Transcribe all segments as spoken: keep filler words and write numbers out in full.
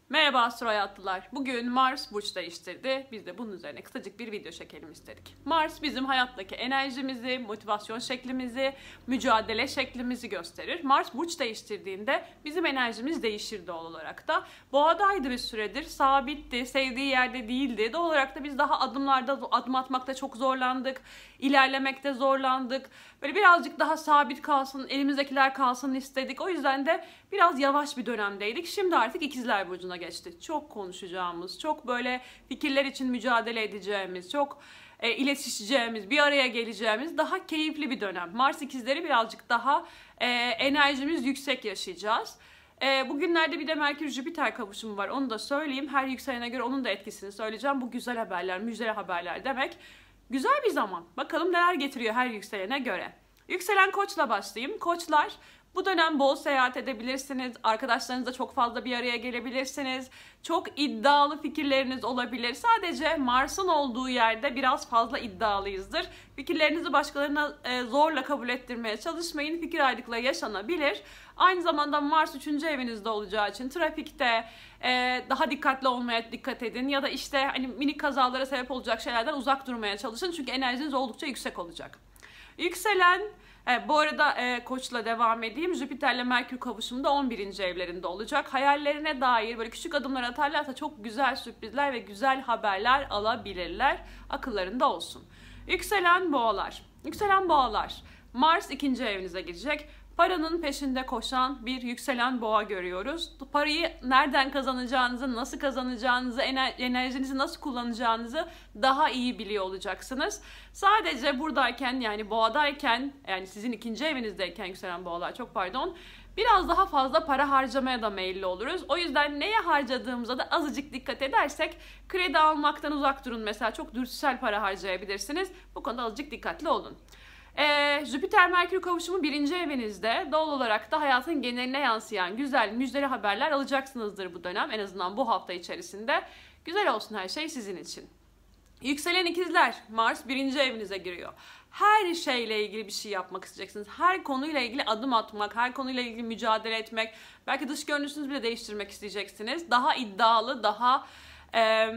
Merhaba Astro Hayatlılar. Bugün Mars burç değiştirdi. Biz de bunun üzerine kısacık bir video çekelim istedik. Mars bizim hayattaki enerjimizi, motivasyon şeklimizi, mücadele şeklimizi gösterir. Mars burç değiştirdiğinde bizim enerjimiz değişir doğal olarak da. Boğadaydı bir süredir, sabitti, sevdiği yerde değildi. Doğal olarak da biz daha adımlarda adım atmakta çok zorlandık, ilerlemekte zorlandık. Böyle birazcık daha sabit kalsın, elimizdekiler kalsın istedik. O yüzden de biraz yavaş bir dönemdeydik. Şimdi artık İkizler Burcu'na geçti. Çok konuşacağımız, çok böyle fikirler için mücadele edeceğimiz, çok e, iletişeceğimiz, bir araya geleceğimiz daha keyifli bir dönem. Mars İkizleri birazcık daha e, enerjimiz yüksek yaşayacağız. E, bugünlerde bir de Merkür-Jüpiter kavuşumu var. Onu da söyleyeyim. Her yükselene göre onun da etkisini söyleyeceğim. Bu güzel haberler, müjdeli haberler demek. Güzel bir zaman. Bakalım neler getiriyor her yükselene göre. Yükselen Koç'la başlayayım. Koçlar, bu dönem bol seyahat edebilirsiniz. Arkadaşlarınızla çok fazla bir araya gelebilirsiniz. Çok iddialı fikirleriniz olabilir. Sadece Mars'ın olduğu yerde biraz fazla iddialıyızdır. Fikirlerinizi başkalarına zorla kabul ettirmeye çalışmayın. Fikir ayrılıkları yaşanabilir. Aynı zamanda Mars üçüncü evinizde olacağı için trafikte daha dikkatli olmaya dikkat edin. Ya da işte hani minik kazalara sebep olacak şeylerden uzak durmaya çalışın. Çünkü enerjiniz oldukça yüksek olacak. Yükselen, e, bu arada e, Koç'la devam edeyim. Jüpiter'le Merkür kavuşumu da on birinci evlerinde olacak. Hayallerine dair böyle küçük adımlar atarlarsa çok güzel sürprizler ve güzel haberler alabilirler. Akıllarında olsun. Yükselen Boğalar. Yükselen Boğalar. Mars ikinci evinize girecek. Paranın peşinde koşan bir yükselen boğa görüyoruz. Parayı nereden kazanacağınızı, nasıl kazanacağınızı, enerjinizi nasıl kullanacağınızı daha iyi biliyor olacaksınız. Sadece buradayken, yani boğadayken, yani sizin ikinci evinizdeyken yükselen boğalar, çok pardon, biraz daha fazla para harcamaya da meyilli oluruz. O yüzden neye harcadığımıza da azıcık dikkat edersek, kredi almaktan uzak durun mesela. Çok dürtüsel para harcayabilirsiniz. Bu konuda azıcık dikkatli olun. Ee, Jüpiter-Merkür kavuşumu birinci evinizde. Doğal olarak da hayatın geneline yansıyan güzel, müjdeli haberler alacaksınızdır bu dönem. En azından bu hafta içerisinde. Güzel olsun her şey sizin için. Yükselen ikizler, Mars birinci evinize giriyor. Her şeyle ilgili bir şey yapmak isteyeceksiniz. Her konuyla ilgili adım atmak, her konuyla ilgili mücadele etmek. Belki dış görünüşünüzü bile değiştirmek isteyeceksiniz. Daha iddialı, daha e,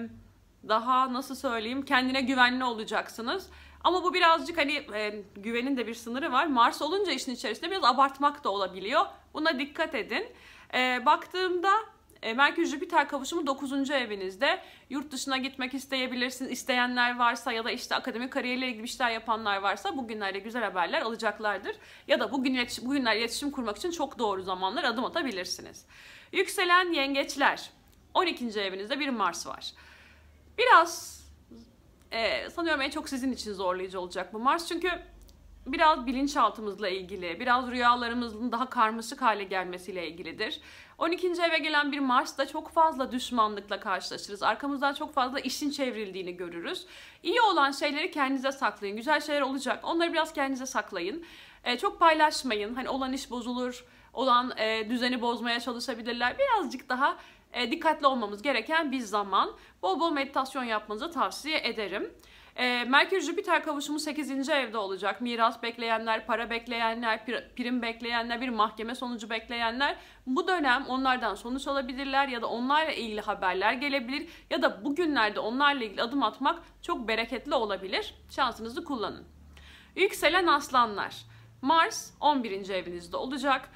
daha nasıl söyleyeyim, kendine güvenli olacaksınız. Ama bu birazcık hani e, güvenin de bir sınırı var. Mars olunca işin içerisinde biraz abartmak da olabiliyor. Buna dikkat edin. E, baktığımda e, Merkür-Jüpiter kavuşumu dokuzuncu evinizde. Yurt dışına gitmek isteyebilirsiniz. İsteyenler varsa ya da işte akademik kariyerle ilgili bir şeyler yapanlar varsa bugünlerde güzel haberler alacaklardır. Ya da bugün iletişim, bugünler iletişim kurmak için çok doğru zamanlar, adım atabilirsiniz. Yükselen yengeçler. on ikinci evinizde bir Mars var. Biraz Ee, sanıyorum en çok sizin için zorlayıcı olacak bu Mars. Çünkü biraz bilinçaltımızla ilgili, biraz rüyalarımızın daha karmaşık hale gelmesiyle ilgilidir. on ikinci eve gelen bir Mars'ta çok fazla düşmanlıkla karşılaşırız. Arkamızdan çok fazla işin çevrildiğini görürüz. İyi olan şeyleri kendinize saklayın. Güzel şeyler olacak. Onları biraz kendinize saklayın. Ee, çok paylaşmayın. Hani olan iş bozulur, olan e, düzeni bozmaya çalışabilirler. Birazcık daha E, dikkatli olmamız gereken bir zaman. Bol bol meditasyon yapmanızı tavsiye ederim. E, Merkür-Jüpiter kavuşumu sekizinci evde olacak. Miras bekleyenler, para bekleyenler, prim bekleyenler, bir mahkeme sonucu bekleyenler. Bu dönem onlardan sonuç alabilirler ya da onlarla ilgili haberler gelebilir. Ya da bugünlerde onlarla ilgili adım atmak çok bereketli olabilir. Şansınızı kullanın. Yükselen aslanlar. Mars on birinci evinizde olacak.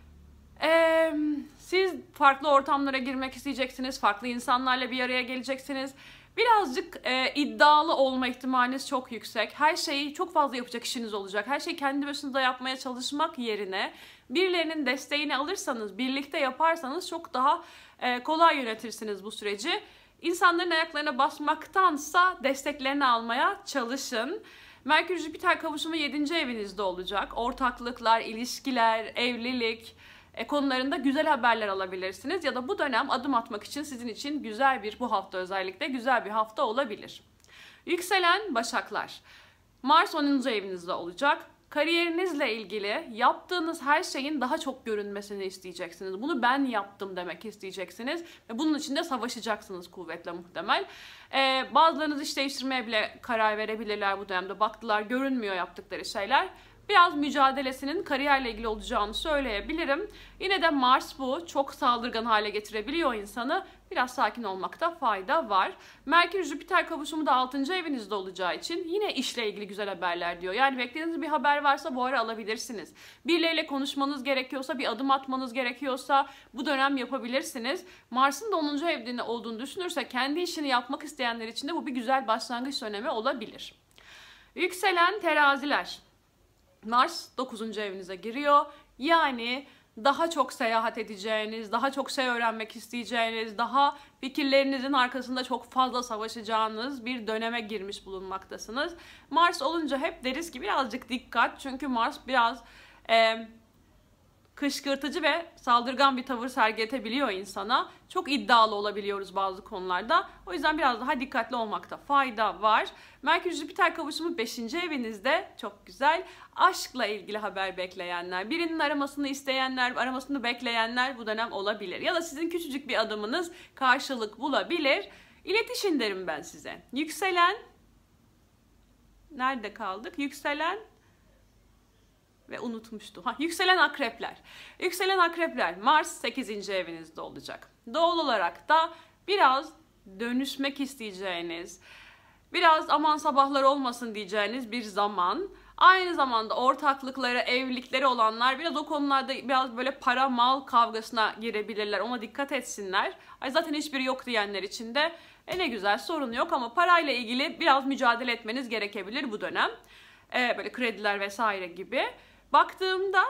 Ee, siz farklı ortamlara girmek isteyeceksiniz, farklı insanlarla bir araya geleceksiniz. Birazcık e, iddialı olma ihtimaliniz çok yüksek. Her şeyi çok fazla yapacak işiniz olacak. Her şeyi kendi başınıza yapmaya çalışmak yerine birilerinin desteğini alırsanız, birlikte yaparsanız çok daha e, kolay yönetirsiniz bu süreci. İnsanların ayaklarına basmaktansa desteklerini almaya çalışın. Merkür-Jüpiter kavuşumu yedinci evinizde olacak. Ortaklıklar, ilişkiler, evlilik konularında güzel haberler alabilirsiniz. Ya da bu dönem adım atmak için sizin için güzel bir, bu hafta özellikle güzel bir hafta olabilir. Yükselen Başaklar. Mars onuncu evinizde olacak. Kariyerinizle ilgili yaptığınız her şeyin daha çok görünmesini isteyeceksiniz. Bunu ben yaptım demek isteyeceksiniz. Ve bunun için de savaşacaksınız kuvvetle muhtemel. Ee, bazılarınız iş değiştirmeye bile karar verebilirler bu dönemde. Baktılar görünmüyor yaptıkları şeyler. biraz mücadelesinin kariyerle ilgili olacağını söyleyebilirim. Yine de Mars bu çok saldırgan hale getirebiliyor insanı. Biraz sakin olmakta fayda var. Merkür-Jüpiter kavuşumu da altıncı evinizde olacağı için yine işle ilgili güzel haberler diyor. Yani beklediğiniz bir haber varsa bu ara alabilirsiniz. Birileriyle konuşmanız gerekiyorsa, bir adım atmanız gerekiyorsa bu dönem yapabilirsiniz. Mars'ın da onuncu evde olduğunu düşünürsek kendi işini yapmak isteyenler için de bu bir güzel başlangıç dönemi olabilir. Yükselen teraziler. Mars dokuzuncu evinize giriyor. Yani daha çok seyahat edeceğiniz, daha çok şey öğrenmek isteyeceğiniz, daha fikirlerinizin arkasında çok fazla savaşacağınız bir döneme girmiş bulunmaktasınız. Mars olunca hep deriz ki birazcık dikkat. Çünkü Mars biraz e, kışkırtıcı ve saldırgan bir tavır sergiletebiliyor insana. Çok iddialı olabiliyoruz bazı konularda. O yüzden biraz daha dikkatli olmakta fayda var. Merkür-Jüpiter kavuşumu beşinci evinizde, çok güzel. Aşkla ilgili haber bekleyenler, birinin aramasını isteyenler, aramasını bekleyenler bu dönem olabilir. Ya da sizin küçücük bir adımınız karşılık bulabilir. İletişin derim ben size. Yükselen, nerede kaldık? Yükselen ve unutmuştum. Ha, yükselen akrepler. Yükselen akrepler Mars sekizinci evinizde olacak. Doğal olarak da biraz dönüşmek isteyeceğiniz, biraz aman sabahlar olmasın diyeceğiniz bir zaman. Aynı zamanda ortaklıkları, evlilikleri olanlar biraz o konularda biraz böyle para mal kavgasına girebilirler. Ona dikkat etsinler. Ay zaten hiçbiri yok diyenler için de e ne güzel, sorun yok, ama parayla ilgili biraz mücadele etmeniz gerekebilir bu dönem. Ee, böyle krediler vesaire gibi. Baktığımda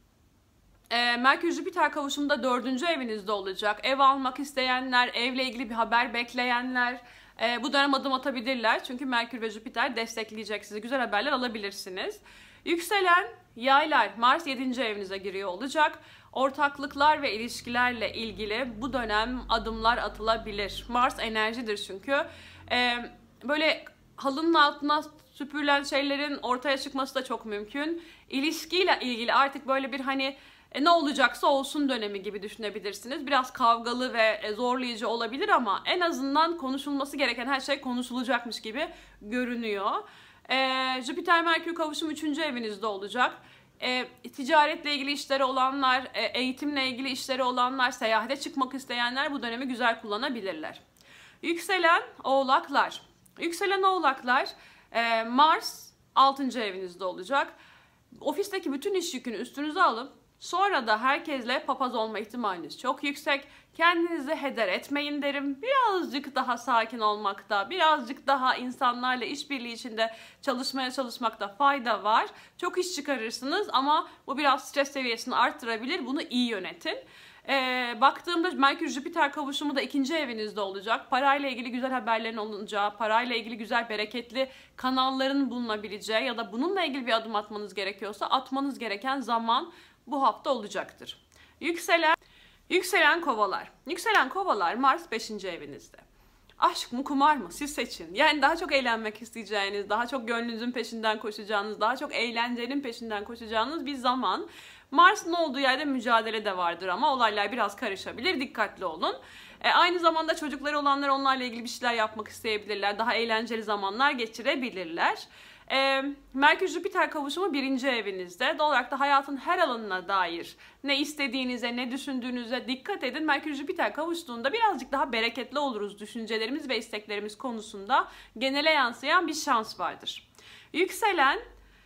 e, Merkür-Jüpiter kavuşumunda dördüncü evinizde olacak. Ev almak isteyenler, evle ilgili bir haber bekleyenler e, bu dönem adım atabilirler. Çünkü Merkür ve Jüpiter destekleyecek sizi. Güzel haberler alabilirsiniz. Yükselen yaylar Mars yedinci evinize giriyor olacak. Ortaklıklar ve ilişkilerle ilgili bu dönem adımlar atılabilir. Mars enerjidir çünkü. E, böyle halının altına süpürülen şeylerin ortaya çıkması da çok mümkün. İlişkiyle ilgili artık böyle bir hani e, ne olacaksa olsun dönemi gibi düşünebilirsiniz. Biraz kavgalı ve e, zorlayıcı olabilir ama en azından konuşulması gereken her şey konuşulacakmış gibi görünüyor. E, Jüpiter-Merkür kavuşum üçüncü evinizde olacak. E, ticaretle ilgili işleri olanlar, e, eğitimle ilgili işleri olanlar, seyahate çıkmak isteyenler bu dönemi güzel kullanabilirler. Yükselen oğlaklar. Yükselen oğlaklar e, Mars altıncı evinizde olacak. Ofisteki bütün iş yükünü üstünüze alıp sonra da herkesle papaz olma ihtimaliniz çok yüksek. Kendinizi heder etmeyin derim. Birazcık daha sakin olmakta, birazcık daha insanlarla işbirliği içinde çalışmaya çalışmakta fayda var. Çok iş çıkarırsınız ama bu biraz stres seviyesini arttırabilir. Bunu iyi yönetin. Ee, baktığımda Merkür-Jüpiter kavuşumu da ikinci evinizde olacak. Parayla ilgili güzel haberlerin olunacağı, parayla ilgili güzel bereketli kanalların bulunabileceği ya da bununla ilgili bir adım atmanız gerekiyorsa atmanız gereken zaman bu hafta olacaktır. Yükselen, yükselen kovalar. Yükselen kovalar Mars beşinci evinizde. Aşk mı kumar mı? Siz seçin. Yani daha çok eğlenmek isteyeceğiniz, daha çok gönlünüzün peşinden koşacağınız, daha çok eğlencenin peşinden koşacağınız bir zaman. Mars'ın olduğu yerde mücadele de vardır ama olaylar biraz karışabilir. Dikkatli olun. E, aynı zamanda çocukları olanlar onlarla ilgili bir şeyler yapmak isteyebilirler. Daha eğlenceli zamanlar geçirebilirler. E, Merkür-Jüpiter kavuşumu birinci evinizde. Doğal olarak da hayatın her alanına dair ne istediğinize, ne düşündüğünüze dikkat edin. Merkür-Jüpiter kavuştuğunda birazcık daha bereketli oluruz düşüncelerimiz ve isteklerimiz konusunda. Genele yansıyan bir şans vardır. Yükselen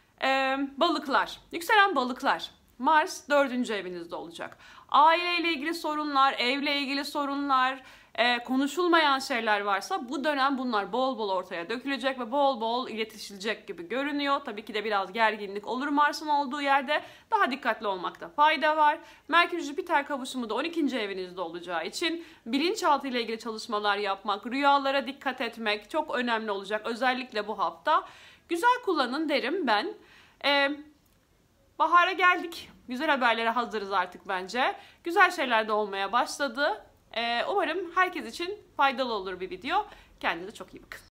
e, balıklar. Yükselen balıklar. Mars dördüncü evinizde olacak. Aileyle ilgili sorunlar, evle ilgili sorunlar, e, konuşulmayan şeyler varsa bu dönem bunlar bol bol ortaya dökülecek ve bol bol iletişilecek gibi görünüyor. Tabii ki de biraz gerginlik olur Mars'ın olduğu yerde. Daha dikkatli olmakta fayda var. Merkür-Jüpiter kavuşumu da on ikinci evinizde olacağı için bilinçaltı ile ilgili çalışmalar yapmak, rüyalara dikkat etmek çok önemli olacak. Özellikle bu hafta. Güzel kullanın derim ben. Eee... Bahara geldik. Güzel haberlere hazırız artık bence. Güzel şeyler de olmaya başladı. Ee, umarım herkes için faydalı olur bir video. Kendinize çok iyi bakın.